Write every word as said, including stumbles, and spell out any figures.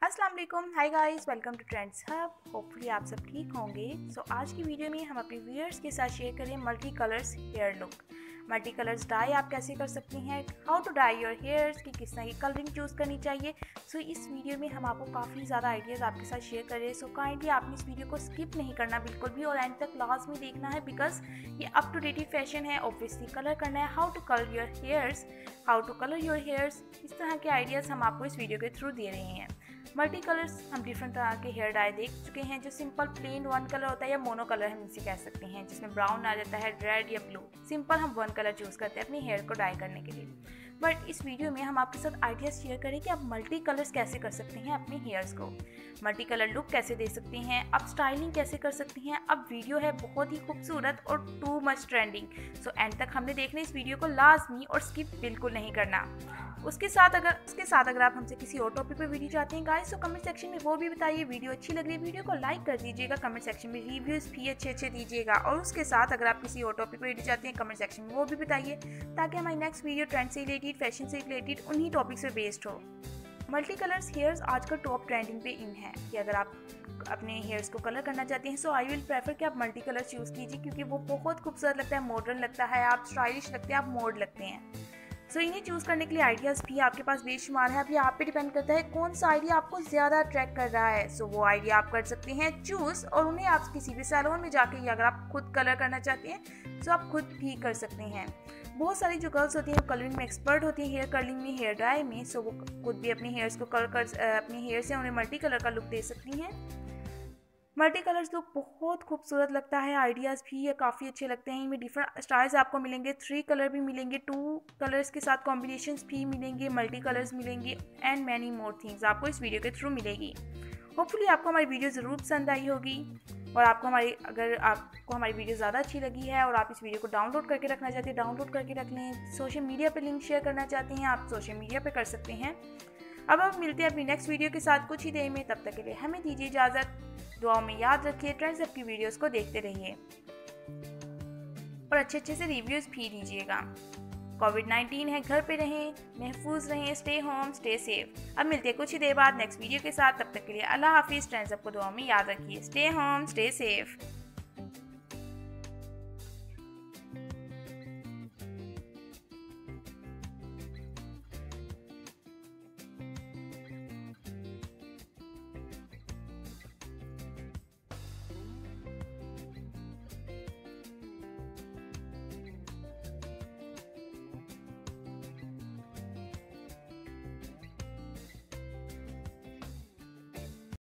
अस्सलाम वालेकुम, hi guys, welcome to trends hub. Hopefully आप सब ठीक होंगे। सो so, आज की वीडियो में हम अपने व्यूअर्स के साथ शेयर करें multi colours hair look. Multi colours dye आप कैसे कर सकती हैं, how to dye your hairs, कि किस तरह की कलरिंग चूज़ करनी चाहिए। सो so, इस वीडियो में हम आपको काफ़ी ज़्यादा आइडियाज़ आपके साथ शेयर कर रहे हैं। सो काइंडली आपने इस वीडियो को स्किप नहीं करना बिल्कुल भी और एंड तक लाजमी देखना है, बिकॉज ये अप टू डेटेड फैशन है। ऑब्वियसली कलर करना है, how to colour your hairs, how to colour your hairs, इस तरह के आइडियाज़ हम आपको इस वीडियो के थ्रू दे रहे हैं। मल्टी कलर्स हम डिफरेंट तरह के हेयर डाई देख चुके हैं, जो सिंपल प्लेन वन कलर होता है या मोनो कलर हम इसे कह सकते हैं, जिसमें ब्राउन आ जाता है, रेड या ब्लू। सिंपल हम वन कलर चूज़ करते हैं अपने हेयर को डाई करने के लिए। बट इस वीडियो में हम आपके साथ आइडियाज़ शेयर करें कि आप मल्टी कलर्स कैसे कर सकते हैं अपने हेयर्स को, मल्टी कलर लुक कैसे दे सकते हैं, आप स्टाइलिंग कैसे कर सकते हैं। अब वीडियो है बहुत ही खूबसूरत और too much trending, so end तक हमने देखना इस वीडियो को लाजमी और स्किप बिल्कुल नहीं करना। उसके साथ अगर उसके साथ अगर आप हमसे किसी और टॉपिक पर वीडियो चाहते हैं गाइस, तो कमेंट सेक्शन में वो भी बताइए। वीडियो अच्छी लग रही है वीडियो को लाइक कर दीजिएगा, कमेंट सेक्शन में रिव्यूज़ भी अच्छे अच्छे दीजिएगा। और उसके साथ अगर आप किसी और टॉपिक पर वीडियो चाहते हैं, कमेंट सेक्शन में वो भी बताइए, ताकि हमारी नेक्स्ट वीडियो ट्रेंड से रिलेटेड, फैशन से रिलेटेड, उन्हीं टॉपिक से बेस्ड हो। मल्टी कलर्स हेयर्स आजकल टॉप ट्रेंडिंग पे इन है कि अगर आप अपने हेयर्स को कलर करना चाहते हैं, सो आई विल प्रेफर कि आप मल्टी कलर चूज़ कीजिए, क्योंकि वो बहुत खूबसूरत लगता है, मॉडर्न लगता है, आप स्टाइलिश लगते हैं, आप मोड लगते हैं। सो so, इन्हें चूज़ करने के लिए आइडियाज़ भी आपके पास बेशुमार है। अब ये आप पे डिपेंड करता है कौन सा आइडिया आपको ज़्यादा अट्रैक्ट कर रहा है। सो so, वो आइडिया आप कर सकते हैं चूज़, और उन्हें आप किसी भी सैलून में जाके, अगर आप खुद कलर करना चाहते हैं तो आप खुद भी कर सकते हैं। बहुत सारी जो गर्ल्स होती हैं वो कलरिंग में एक्सपर्ट होती हैं, हेयर कर्लिंग में, हेयर डाई में। सो so, वो खुद भी अपने हेयर्स को कलर कर अपने हेयर से उन्हें मल्टी कलर का लुक दे सकती हैं। मल्टी कलर्स लुक बहुत खूबसूरत लगता है, आइडियाज़ भी ये काफ़ी अच्छे लगते हैं। इनमें डिफरेंट स्टाइल्स आपको मिलेंगे, थ्री कलर भी मिलेंगे, टू कलर्स के साथ कॉम्बिनेशंस भी मिलेंगे, मल्टी कलर्स मिलेंगे, एंड मैनी मोर थिंग्स आपको इस वीडियो के थ्रू मिलेगी। होपफुली आपको हमारी वीडियो ज़रूर पसंद आई होगी, और आपको हमारी अगर आपको हमारी वीडियो ज़्यादा अच्छी लगी है और आप इस वीडियो को डाउनलोड करके रखना चाहते हैं, डाउनलोड करके रख लें। सोशल मीडिया पर लिंक शेयर करना चाहते हैं, आप सोशल मीडिया पर कर सकते हैं। अब हम मिलते हैं अपनी नेक्स्ट वीडियो के साथ कुछ ही देर में, तब तक के लिए हमें दीजिए इजाज़त। दुआ में याद रखिए, ट्रेंड्स हब की वीडियोस को देखते रहिए और अच्छे अच्छे से रिव्यूज़ भी दीजिएगा। कोविड नाइन्टीन है, घर पे रहें, महफूज रहें, स्टे होम, स्टे सेफ। अब मिलते हैं कुछ ही देर बाद नेक्स्ट वीडियो के साथ, तब तक के लिए अल्लाह हाफिज़। ट्रेंड्स हब को दुआ में याद रखिए, स्टे होम, स्टे सेफ।